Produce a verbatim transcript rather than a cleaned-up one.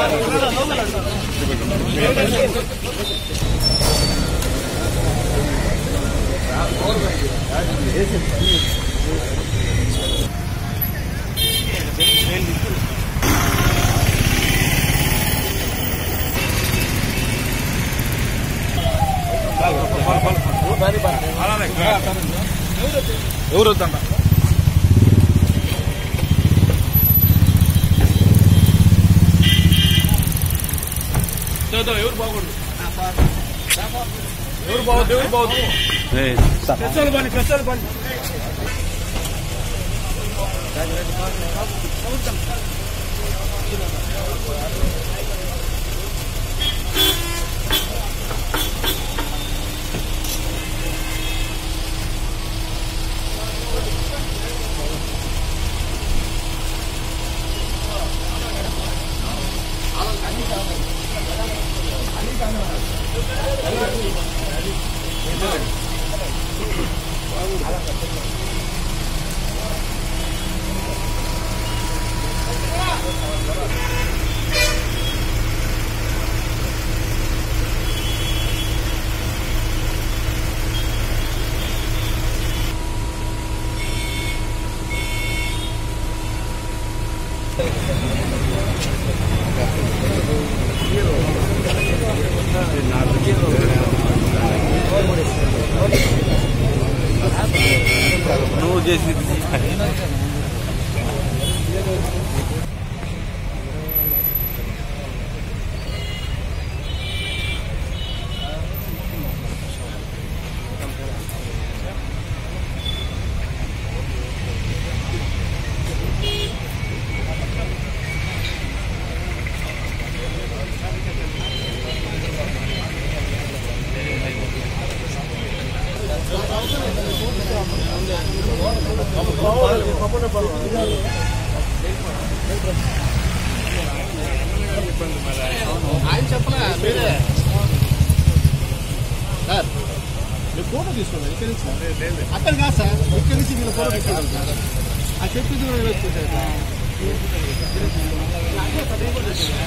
ఎవరు వద్దంట ఎవరు బాగుండు ఎవరు బాగుంది ఎవరు బాగుంది కష్టాలు పని కష్టాలు పని నువ్వు చేసి ఆయన చెప్పలే మీరే సార్ మీరు ఫోటో తీసుకోండి ఇక్కడి నుంచి అక్కడ కాదు సార్ ఇక్కడి నుంచి మీరు ఫోటో తీసుకోండి సార్ ఆ చెప్పి